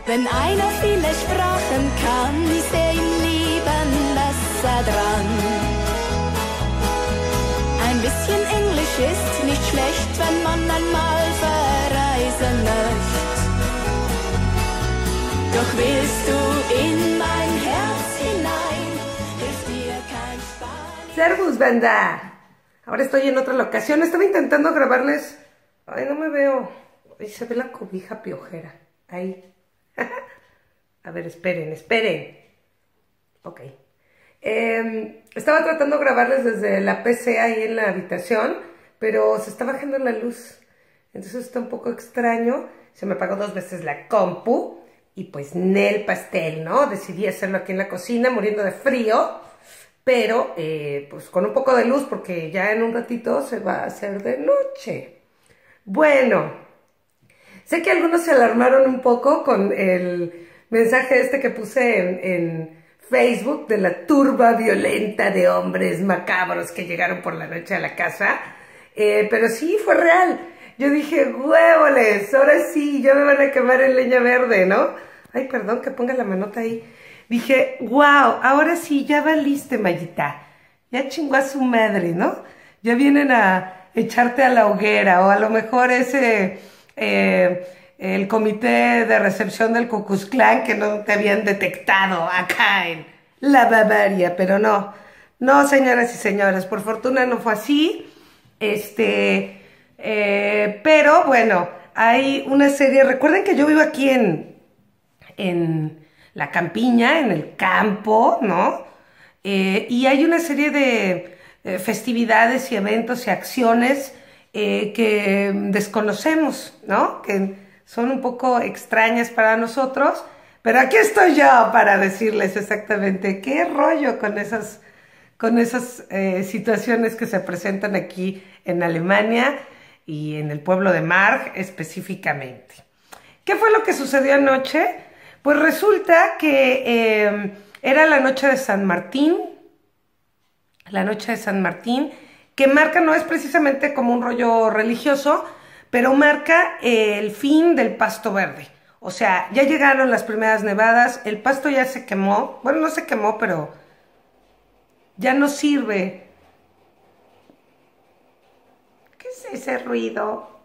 Wenn einer viele Sprachen kann, ist im Leben besser dran. Ein bisschen Englisch ist nicht schlecht, wenn man einmal verreisen möchte. Doch willst du in mein Herz hinein, hilft dir kein Spanisch. Servus, banda. Ahora estoy en otra locación. Estaba intentando grabarles. Ay, no me veo. Ay, se ve la cobija piojera. Ahí. A ver, esperen. Ok. Estaba tratando de grabarles desde la PC ahí en la habitación, pero se está bajando la luz. Entonces está un poco extraño. Se me apagó 2 veces la compu. Y pues Nel pastel, ¿no? Decidí hacerlo aquí en la cocina, muriendo de frío. Pero, pues con un poco de luz, porque ya en un ratito se va a hacer de noche. Bueno, sé que algunos se alarmaron un poco con el mensaje este que puse en Facebook de la turba violenta de hombres macabros que llegaron por la noche a la casa. Pero sí, fue real. Yo dije, huevoles, ahora sí, ya me van a quemar en leña verde, ¿no? Ay, perdón, que ponga la manota ahí. Dije, wow, ahora sí, ya valiste, Mayita. Ya chingó a su madre, ¿no? Ya vienen a echarte a la hoguera, o a lo mejor el comité de recepción del Ku Klux Klan que no te habían detectado acá en la Bavaria, pero no. No, señoras y señores, por fortuna no fue así. Pero bueno, hay una serie. Recuerden que yo vivo aquí en la campiña, en el campo, ¿no? Y hay una serie de festividades y eventos y acciones que desconocemos, ¿no? Que son un poco extrañas para nosotros, pero aquí estoy yo para decirles exactamente qué rollo con esas situaciones que se presentan aquí en Alemania y en el pueblo de Mark específicamente. ¿Qué fue lo que sucedió anoche? Pues resulta que era la noche de San Martín, que marca, no es precisamente como un rollo religioso, pero marca el fin del pasto verde. O sea, ya llegaron las primeras nevadas, el pasto ya se quemó, bueno, no se quemó, pero ya no sirve. ¿Qué es ese ruido?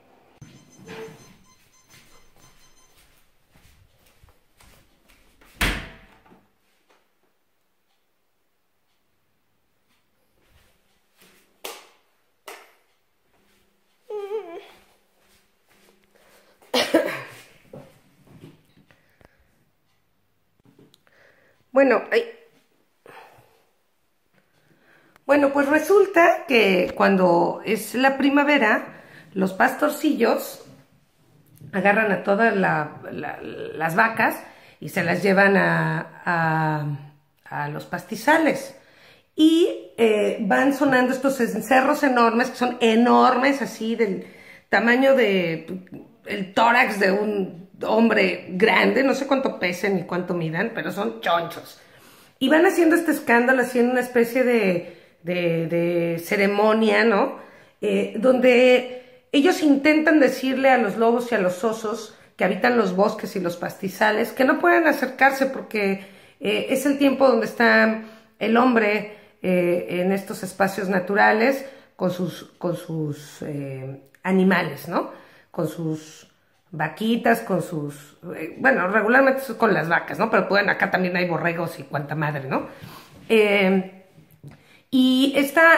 Bueno, pues resulta que cuando es la primavera, los pastorcillos agarran a todas las vacas y se las llevan a los pastizales. Y van sonando estos cencerros enormes, que son enormes, así del tamaño de el tórax de un hombre grande, no sé cuánto pesen ni cuánto midan, pero son chonchos. Y van haciendo este escándalo, haciendo una especie de ceremonia, ¿no? Donde ellos intentan decirle a los lobos y a los osos que habitan los bosques y los pastizales que no pueden acercarse porque es el tiempo donde está el hombre en estos espacios naturales con sus animales, ¿no? Con sus vaquitas, con sus... bueno, regularmente es con las vacas, ¿no? Pero pueden, acá también hay borregos y cuanta madre, ¿no? Y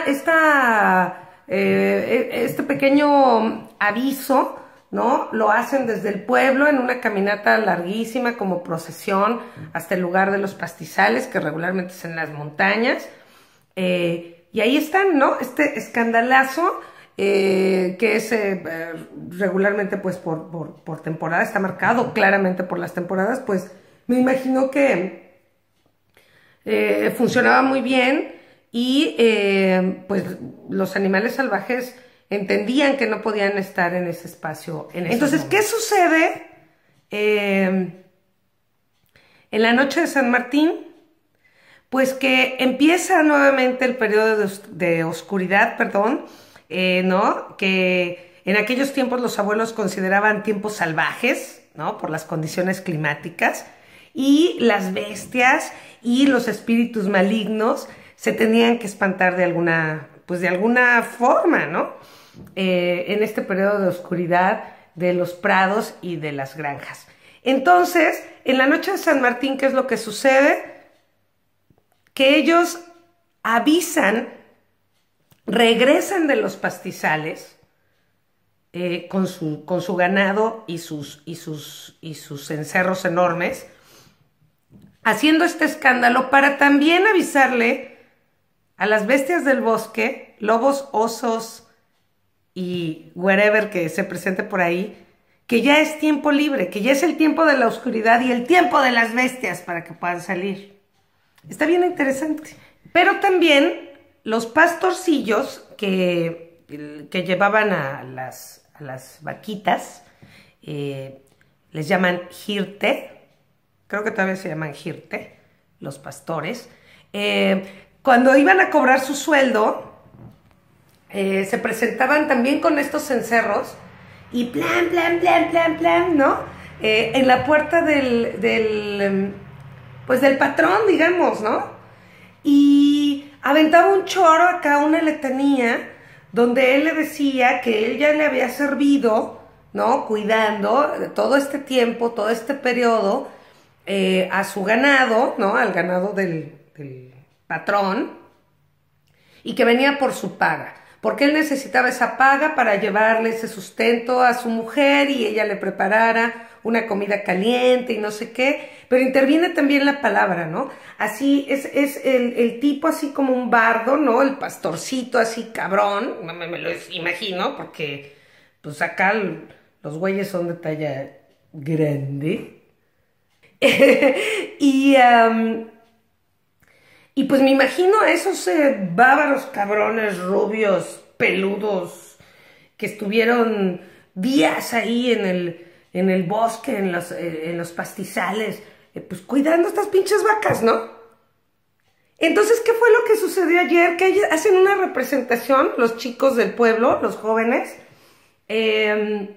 este pequeño aviso, ¿no? Lo hacen desde el pueblo en una caminata larguísima como procesión hasta el lugar de los pastizales, que regularmente es en las montañas. Y ahí están, ¿no? Este escandalazo que es regularmente pues por temporada, está marcado claramente por las temporadas, pues me imagino que funcionaba muy bien y pues los animales salvajes entendían que no podían estar en ese espacio. Entonces, ¿qué sucede en la noche de San Martín? Pues que empieza nuevamente el periodo de oscuridad, ¿no? Que en aquellos tiempos los abuelos consideraban tiempos salvajes, ¿no? Por las condiciones climáticas, y las bestias y los espíritus malignos se tenían que espantar de alguna forma, ¿no? En este periodo de oscuridad de los prados y de las granjas. Entonces, en la noche de San Martín, ¿qué es lo que sucede? Que ellos avisan, regresan de los pastizales con su ganado y sus cencerros enormes, haciendo este escándalo para también avisarle a las bestias del bosque, lobos, osos y wherever que se presente por ahí, que ya es tiempo libre, que ya es el tiempo de la oscuridad y el tiempo de las bestias para que puedan salir. Está bien interesante. Pero también los pastorcillos que llevaban a las vaquitas, les llaman jirte, creo que todavía se llaman jirte, los pastores, cuando iban a cobrar su sueldo, se presentaban también con estos cencerros y plan, ¿no? En la puerta del patrón, digamos, ¿no? Y aventaba un choro acá, una letanía, donde él le decía que él ya le había servido, ¿no? Cuidando todo este tiempo, todo este periodo, a su ganado, ¿no? Al ganado del patrón, y que venía por su paga, porque él necesitaba esa paga para llevarle ese sustento a su mujer y ella le preparara una comida caliente y no sé qué, pero interviene también la palabra, ¿no? Así es el tipo así como un bardo, ¿no? El pastorcito así cabrón, me lo imagino, porque pues acá los güeyes son de talla grande. Y pues me imagino a esos bárbaros cabrones rubios, peludos, que estuvieron días ahí en el bosque, en los pastizales, pues cuidando estas pinches vacas, ¿no? Entonces, ¿qué fue lo que sucedió ayer? Que ellos hacen una representación, los chicos del pueblo, los jóvenes, de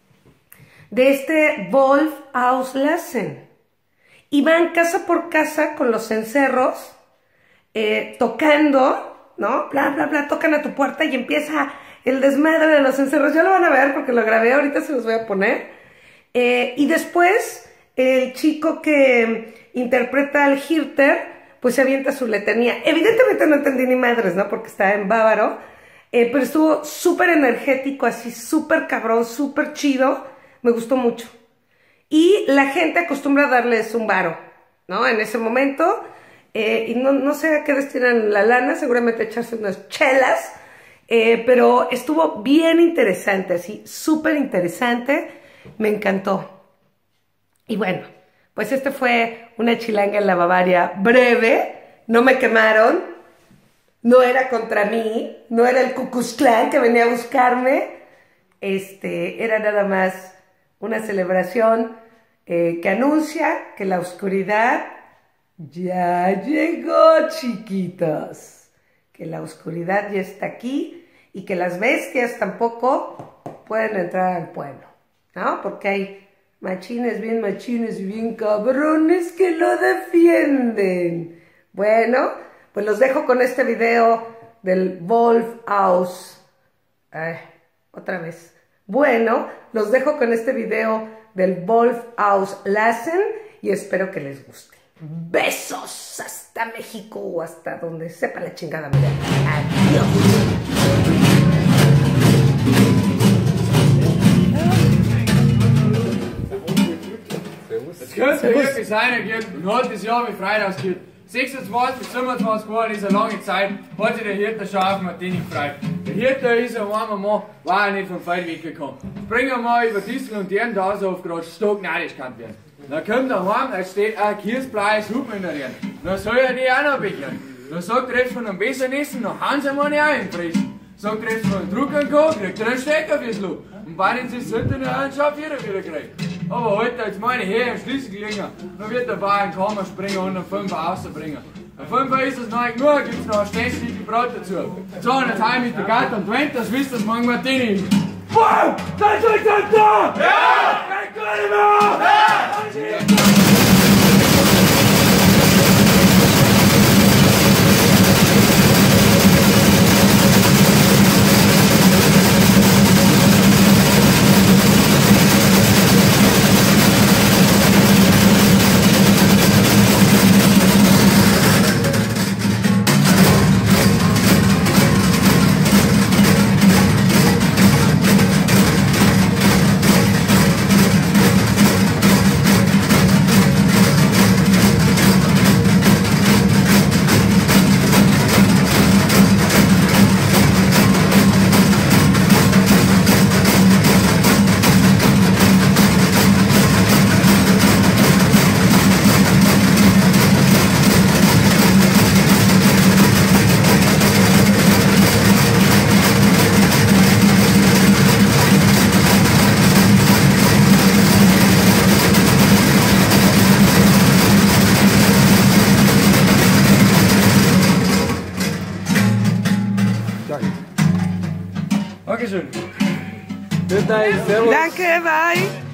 este Wolf Auslassen. Y van casa por casa con los cencerros, tocando, ¿no? Bla, bla, bla, tocan a tu puerta y empieza el desmadre de los cencerros. Ya lo van a ver porque lo grabé, ahorita se los voy a poner. Y después, el chico que interpreta al Hirter, pues se avienta su letanía. Evidentemente no entendí ni madres, ¿no? Porque estaba en bávaro, pero estuvo súper energético, así súper cabrón, súper chido. Me gustó mucho. Y la gente acostumbra a darles un varo, ¿no? En ese momento, y no sé a qué destinan la lana, seguramente echarse unas chelas, pero estuvo bien interesante, así, súper interesante, me encantó. Y bueno, pues este fue una chilanga en la Bavaria breve, no me quemaron, no era contra mí, no era el Ku Klux Klan que venía a buscarme, era nada más una celebración que anuncia que la oscuridad ya llegó, chiquitos, que la oscuridad ya está aquí y que las bestias tampoco pueden entrar al pueblo, ¿no? Porque hay machines y bien cabrones que lo defienden. Bueno, pues los dejo con este video del Wolf Aus. Otra vez. Bueno, los dejo con este video del Wolf Auslassen y espero que les guste. Besos hasta México o hasta donde sepa la chingada. Mira. Adiós. Es könnte wirklich sein, und heute ist Jahr wie Freitag geht. 26 bis 25 Uhr ist eine lange Zeit, hat sich der Hirte schon auf Martini gefreut. Der Hirte ist ein warmer Mann, war er nicht vom Feld weggekommen. Springen wir mal über Distel und deren da so auf gerade stockneidisch kann werden. Dann kommt er heim, da steht ein kirsblaues Hupen in der Rede. Dann soll er die auch noch bekehren. Dann sagt er jetzt von einem besseren Essen, dann haben sie meine auch gefressen. Sagt er jetzt von einem Druckern kriegt er einen Stecker fürs Lob. Und bei den sind sie einen Schaf wieder gekriegt. Aber heute, jetzt meine Herren im Schlüssel gelingen, dann wird der Bauer in den Kammer springen und einen Fünfer rausbringen. Ein Fünfer ist es noch nicht genug, gibt es noch ein Ständchen Brot dazu. So, und jetzt heim mit der Gatte und Twent, das wisst ihr, das morgen Martini. Wow! Da ist euch da! Ja! Dankeschön. Good night, servus. Danke, bye.